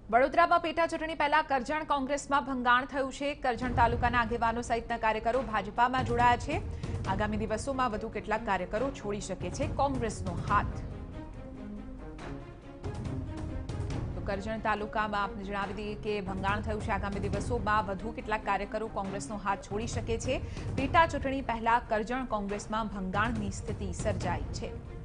વડોદરામાં પેટા ચૂંટણી પહેલા કરજણ કોંગ્રેસમાં ભંગાણ થયું છે। કરજણ તાલુકાના આગેવાનો સહિતના કાર્યકરો ભાજપામાં જોડાયા છે। આગામી દિવસોમાં વધુ કેટલાક કાર્યકરો છોડી શકે છે કોંગ્રેસનો હાથ। તો કરજણ તાલુકામાં આપને જણાવી દઈએ કે ભંગાણ થયું છે। આગામી દિવસોમાં વધુ કેટલાક કાર્યકરો કોંગ્રેસનો હાથ છોડી શકે છે। પેટા ચૂંટણી પહેલા કરજણ કોંગ્રેસમાં ભંગાણની સ્થિતિ સર્જાઈ છે।